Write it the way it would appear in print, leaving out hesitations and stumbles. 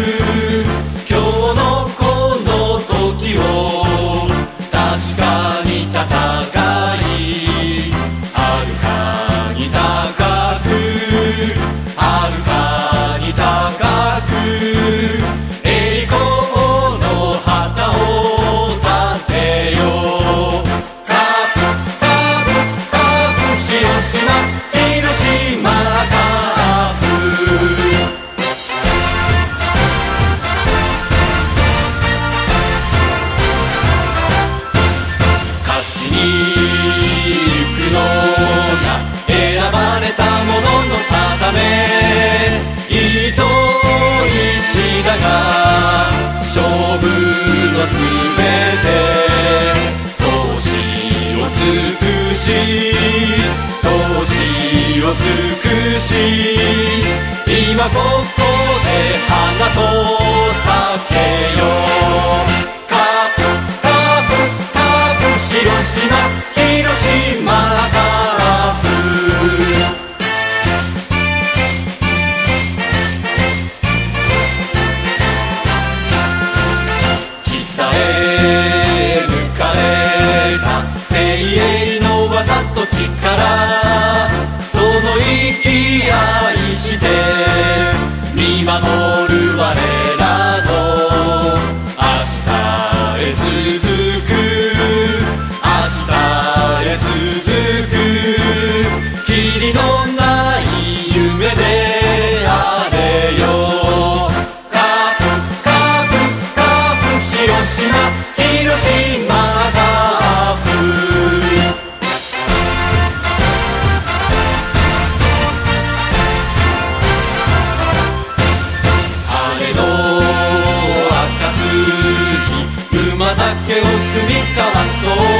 今日のこの時を確かに戦い、はるかに高く、はるかに高く栄光の旗を立てよう。カープカープカープ広島広島カープ。勝ちに行くのが選ばれたものの定め、一等一だが勝負のすべて闘志を尽くし、闘志を尽くし、今ここで花と咲けよう。カープカープカープ広島広島カープ。北へ抜かれた精鋭の技と力、その生き愛して見守る我らの明日へ続く、明日へ続く霧のない夢であれよ。カープカープカープ広島広島カープ。羽の明かす日、馬酒を酌み交わそう。